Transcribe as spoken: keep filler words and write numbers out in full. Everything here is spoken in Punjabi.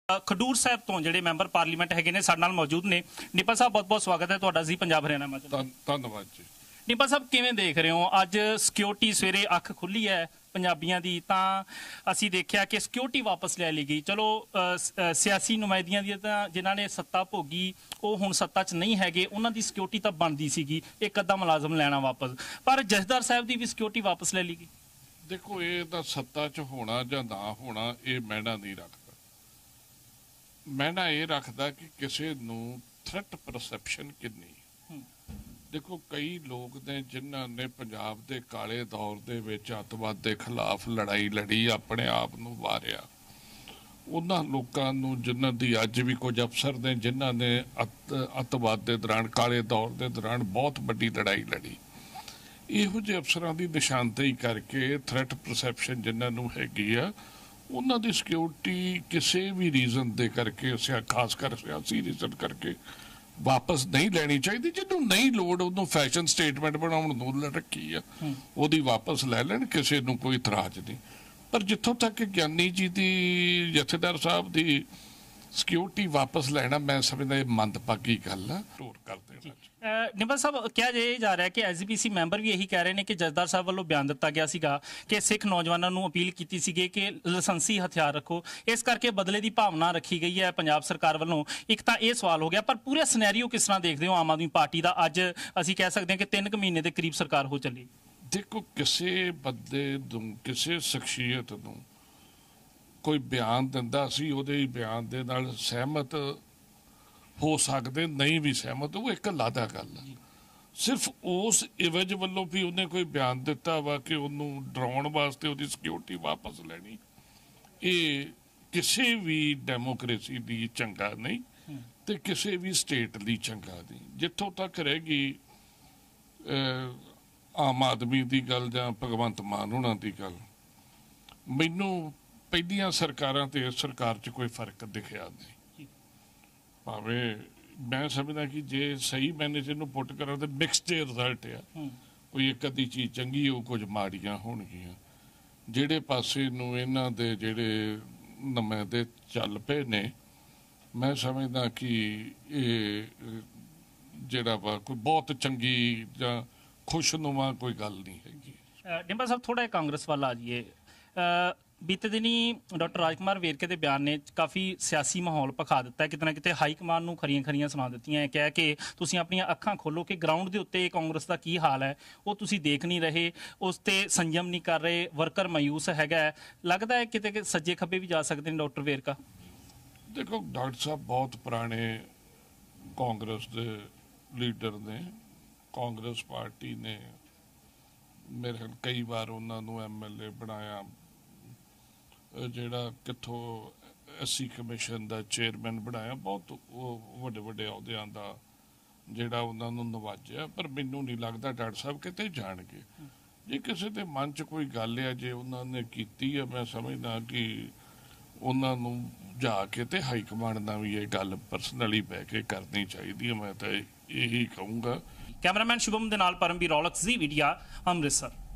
खडूर साहब तो ਜਿਹੜੇ ਮੈਂਬਰ ਪਾਰਲੀਮੈਂਟ ਹੈਗੇ ਨੇ ਸਾਡੇ ਨਾਲ ਮੌਜੂਦ ਨੇ। ਨਿਪਲ ਸਾਹਿਬ ਬਹੁਤ ਬਹੁਤ ਸਵਾਗਤ ਹੈ ਤੁਹਾਡਾ ਜੀ ਪੰਜਾਬ ਹਰਿਆਣਾ ਹਿਮਾਚਲ। ਧੰਨਵਾਦ ਜੀ। ਨਿਪਲ ਸਾਹਿਬ ਕਿਵੇਂ ਦੇਖ ਰਹੇ ਹੋ ਅੱਜ ਸਿਕਿਉਰਿਟੀ ਸਵੇਰੇ ਅੱਖ ਖੁੱਲੀ ਹੈ ਪੰਜਾਬੀਆਂ ਦੀ ਤਾਂ ਅਸੀਂ ਦੇਖਿਆ ਕਿ ਸਿਕਿਉਰਿਟੀ ਵਾਪਸ ਲੈ ਲਈ ਗਈ। ਚਲੋ ਸਿਆਸੀ ਨੁਮਾਇੰਦਿਆਂ ਦੀ ਤਾਂ ਜਿਨ੍ਹਾਂ ਨੇ ਸੱਤਾ ਭੋਗੀ ਉਹ ਹੁਣ ਸੱਤਾ 'ਚ ਨਹੀਂ ਹੈਗੇ, ਉਹਨਾਂ ਦੀ ਸਿਕਿਉਰਿਟੀ ਤਾਂ ਬਣਦੀ ਸੀਗੀ ਇੱਕ ਅੱਧਾ ਮੁਲਾਜ਼ਮ ਲੈਣਾ ਵਾਪਸ, ਪਰ ਜਥੇਦਾਰ ਸਾਹਿਬ ਦੀ ਵੀ ਸਿਕਿਉਰਿਟੀ ਵਾਪਸ ਲੈ ਲਈ ਗਈ। ਦੇਖੋ ਇਹ ਤਾਂ ਸੱਤਾ 'ਚ ਹੋਣਾ ਜਾਂ ਨਾ ਹੋਣਾ ਇਹ ਮਾਇਨਾ ਨਹੀਂ ਰੱਖਦਾ। ਮਾਇਨਾ ਇਹ ਰੱਖਦਾ ਕਿ ਕਿਸੇ ਨੂੰ ਥ੍ਰੈਟ ਪਰਸੈਪਸ਼ਨ ਕਿੰਨੀ। ਦੇਖੋ ਕਈ ਲੋਕ ਨੇ ਜਿਨ੍ਹਾਂ ਨੇ ਪੰਜਾਬ ਦੇ ਕਾਲੇ ਦੌਰ ਦੇ ਵਿੱਚ ਅੱਤਵਾਦ ਦੇ ਖਿਲਾਫ ਲੜਾਈ ਲੜੀ, ਆਪਣੇ ਆਪ ਨੂੰ ਵਾਰਿਆ। ਉਹਨਾਂ ਲੋਕਾਂ ਨੂੰ ਜਿਨ੍ਹਾਂ ਦੀ ਅੱਜ ਵੀ ਕੁਝ ਅਫਸਰ ਨੇ ਜਿਨ੍ਹਾਂ ਨੇ ਅੱਤ ਅੱਤਵਾਦ ਦੇ ਦੌਰਾਨ ਕਾਲੇ ਦੌਰ ਦੇ ਦੌਰਾਨ ਬਹੁਤ ਵੱਡੀ ਲੜਾਈ ਲੜੀ, ਇਹੋ ਜਿਹੇ ਅਫਸਰਾਂ ਦੀ ਨਿਸ਼ਾਨਦੇਹੀ ਕਰਕੇ ਥ੍ਰੈਟ ਪਰਸੈਪਸ਼ਨ ਜਿਨ੍ਹਾਂ ਨੂੰ ਹੈਗੀ ਆ ਉਹਨਾਂ ਦੀ ਸਿਕਿਉਰਿਟੀ ਕਿਸੇ ਵੀ ਰੀਜ਼ਨ ਦੇ ਕਰਕੇ, ਖਾਸ ਕਰ ਸਿਆਸੀ ਰੀਜ਼ਨ ਕਰਕੇ ਵਾਪਸ ਨਹੀਂ ਲੈਣੀ ਚਾਹੀਦੀ। ਜਿਹਨੂੰ ਨਹੀਂ ਲੋੜ ਉਹਨੂੰ ਫੈਸ਼ਨ ਸਟੇਟਮੈਂਟ ਬਣਾਉਣ ਨੂੰ ਰੱਖੀ ਆ ਉਹਦੀ ਵਾਪਸ ਲੈ ਲੈਣ, ਕਿਸੇ ਨੂੰ ਕੋਈ ਇਤਰਾਜ਼ ਨਹੀਂ। ਪਰ ਜਿੱਥੋਂ ਤੱਕ ਗਿਆਨੀ ਜੀ ਦੀ ਜਥੇਦਾਰ ਸਾਹਿਬ ਦੀ ਸਿਕਿਉਰਿਟੀ ਵਾਪਸ ਲੈਣਾ ਮੈਂ ਸਮਝਦਾ ਇਹ ਮੰਦਭਾਗੀ ਗੱਲ ਆ। ਟੋਰ ਕਰਦੇ ਨਿਪਲ ਸਾਹਿਬ ਕਿਹਾ ਜਾ ਰਿਹਾ ਕਿ ਐਸ ਜੀ ਪੀ ਸੀ ਮੈਂਬਰ ਵੀ ਇਹੀ ਕਹਿ ਰਹੇ ਨੇ ਕਿ ਜਥੇਦਾਰ ਸਾਹਿਬ ਵੱਲੋਂ ਬਿਆਨ ਦਿੱਤਾ ਗਿਆ ਸੀਗਾ ਕਿ ਸਿੱਖ ਨੌਜਵਾਨਾਂ ਨੂੰ ਅਪੀਲ ਕੀਤੀ ਸੀਗੀ ਕਿ ਲਾਇਸੈਂਸੀ ਹਥਿਆਰ ਰੱਖੋ, ਇਸ ਕਰਕੇ ਬਦਲੇ ਦੀ ਭਾਵਨਾ ਰੱਖੀ ਗਈ ਹੈ ਪੰਜਾਬ ਸਰਕਾਰ ਵੱਲੋਂ। ਇੱਕ ਤਾਂ ਇਹ ਸਵਾਲ ਹੋ ਗਿਆ, ਪਰ ਪੂਰਾ ਸਿਨੈਰੀਓ ਕਿਸ ਤਰ੍ਹਾਂ ਦੇਖਦੇ ਹੋ ਆਮ ਆਦਮੀ ਪਾਰਟੀ ਦਾ? ਅੱਜ ਅਸੀਂ ਕਹਿ ਸਕਦੇ ਹਾਂ ਕਿ ਤਿੰਨ ਕੁ ਮਹੀਨੇ ਦੇ ਕਰੀਬ ਸਰਕਾਰ ਹੋ ਚੱਲੀ। ਦੇਖੋ ਕਿਸੇ ਬੰਦੇ ਨੂੰ, ਕਿਸੇ ਸ਼ਖਸੀਅਤ ਨੂੰ ਕੋਈ ਬਿਆਨ ਦਿੰਦਾ ਸੀ ਉਹਦੇ ਬਿਆਨ ਦੇ ਨਾਲ ਸਹਿਮਤ ਹੋ ਸਕਦੇ, ਨਹੀਂ ਵੀ ਸਹਿਮਤ, ਉਹ ਇੱਕ ਅਲੱਗਾ ਗੱਲ ਹੈ। ਸਿਰਫ ਉਸ ਇਵਜ ਵੱਲੋਂ ਵੀ ਉਹਨੇ ਕੋਈ ਬਿਆਨ ਦਿੱਤਾ ਵਾ ਕਿ ਉਹਨੂੰ ਡਰਾਉਣ ਵਾਸਤੇ ਉਹਦੀ ਸਿਕਿਉਰਿਟੀ ਵਾਪਸ ਲੈਣੀ, ਇਹ ਕਿਸੇ ਵੀ ਡੈਮੋਕ੍ਰੇਸੀ ਲਈ ਚੰਗਾ ਨਹੀਂ ਤੇ ਕਿਸੇ ਵੀ ਸਟੇਟ ਲਈ ਚੰਗਾ ਨਹੀਂ। ਜਿੱਥੋਂ ਤੱਕ ਰਹਿ ਗਈ ਆਮ ਆਦਮੀ ਦੀ ਗੱਲ ਜਾਂ ਭਗਵੰਤ ਮਾਨ ਹੋਣਾ ਦੀ ਗੱਲ, ਮੈਨੂੰ ਪਹਿਲੀਆਂ ਸਰਕਾਰਾਂ ਤੇ ਇਸ ਸਰਕਾਰ 'ਚ ਕੋਈ ਫਰਕ ਦਿਖਿਆ ਨਹੀਂ। ਭਾਵੇਂ ਮੈਂ ਸਮਝਦਾ ਕਿ ਜੇ ਸਹੀ ਮੈਨੇ ਇਹਨੂੰ ਪੁੱਟ ਕਰਾਂ ਤਾਂ ਮਿਕਸਡ ਰਿਜ਼ਲਟ ਆ, ਕੋਈ ਇੱਕ ਅੱਧੀ ਚੀਜ਼ ਚੰਗੀ ਹੋ, ਕੁਝ ਮਾੜੀਆਂ ਹੋਣਗੀਆਂ। ਜਿਹੜੇ ਪਾਸੇ ਨੂੰ ਇਹਨਾਂ ਦੇ ਜਿਹੜੇ ਨੁਮਾਇੰਦੇ ਚੱਲ ਪਏ ਨੇ, ਮੈਂ ਸਮਝਦਾ ਕਿ ਇਹ ਜਿਹੜਾ ਵਾ ਕੋਈ ਬਹੁਤ ਚੰਗੀ ਜਾਂ ਖੁਸ਼ਨੁਮਾ ਕੋਈ ਗੱਲ ਨਹੀਂ ਹੈਗੀ। ਡਿੰਪਲ ਸਾਹਿਬ ਥੋੜਾ ਕਾਂਗਰਸ ਵੱਲ ਆ ਜਾਈਏ। ਬੀਤੇ ਦਿਨੀ ਡਾਕਟਰ ਰਾਜਕੁਮਾਰ ਵੇਰਕੇ ਦੇ ਬਿਆਨ ਨੇ ਕਾਫੀ ਸਿਆਸੀ ਮਾਹੌਲ ਭਖਾ ਦਿੱਤਾ, ਕਿਤੇ ਨਾ ਕਿਤੇ ਹਾਈ ਕਮਾਨ ਨੂੰ ਖਰੀਆਂ ਖਰੀਆਂ ਸੁਣਾ ਦਿੱਤੀਆਂ, ਕਹਿ ਕਿ ਤੁਸੀਂ ਆਪਣੀਆਂ ਅੱਖਾਂ ਖੋਲੋ ਕਿ ਗਰਾਊਂਡ ਦੇ ਉੱਤੇ ਕਾਂਗਰਸ ਦਾ ਕੀ ਹਾਲ ਹੈ ਉਹ ਤੁਸੀਂ ਦੇਖ ਨਹੀਂ ਰਹੇ, ਉਸ ਤੇ ਸੰਜਮ ਨਹੀਂ ਕਰ ਰਹੇ, ਵਰਕਰ ਮਾਯੂਸ ਹੈਗਾ। ਲੱਗਦਾ ਹੈ ਕਿਤੇ ਕਿ ਸੱਜੇ ਖੱਬੇ ਵੀ ਜਾ ਸਕਦੇ ਨੇ ਡਾਕਟਰ ਵੇਰਕਾ। ਦੇਖੋ ਡਾਕਟਰ ਸਾਹਿਬ ਬਹੁਤ ਪੁਰਾਣੇ ਕਾਂਗਰਸ ਦੇ ਲੀਡਰ ਨੇ, ਕਾਂਗਰਸ ਪਾਰਟੀ ਨੇ ਮੇਰੇ ਖਿਆਲ ਕਈ ਵਾਰ ਉਹਨਾਂ ਨੂੰ ਐਮ ਐਲ ਏ ਬਣਾਇਆ, ਜਿਹੜਾ ਕਿੱਥੋਂ ਐਸਸੀ ਕਮਿਸ਼ਨ ਦਾ ਚੇਅਰਮੈਨ ਬਣਾਇਆ, ਬਹੁਤ ਉਹ ਵੱਡੇ ਵੱਡੇ ਅਹੁਦਿਆਂ ਦਾ ਜਿਹੜਾ ਉਹਨਾਂ ਨੂੰ ਨਵਾਜਿਆ। ਪਰ ਮੈਨੂੰ ਨਹੀਂ ਲੱਗਦਾ ਡਾਕਟਰ ਸਾਹਿਬ ਕਿਤੇ ਜਾਣਗੇ। ਜੇ ਕਿਸੇ ਦੇ ਮਨ 'ਚ ਕੋਈ ਗੱਲ ਆ ਜੇ ਉਹਨਾਂ ਨੇ ਕੀਤੀ ਆ, ਮੈਂ ਸਮਝਦਾ ਕਿ ਉਹਨਾਂ ਨੂੰ ਜਾ ਕੇ ਤੇ ਹਾਈ ਕਮਾਂਡ ਨਾਲ ਵੀ ਇਹ ਗੱਲ ਪਰਸਨਲੀ ਬਹਿ ਕੇ ਕਰਨੀ ਚਾਹੀਦੀ ਹੈ। ਮੈਂ ਤਾਂ ਇਹੀ ਕਹੂੰਗਾ। ਕੈਮਰਾਮੈਨ ਸ਼ੁਭਮ ਦੇ ਨਾਲ ਪਰਮਵੀਰ ਔਲਖ, ਜ਼ੀ ਮੀਡੀਆ, ਅੰਮ੍ਰਿਤਸਰ।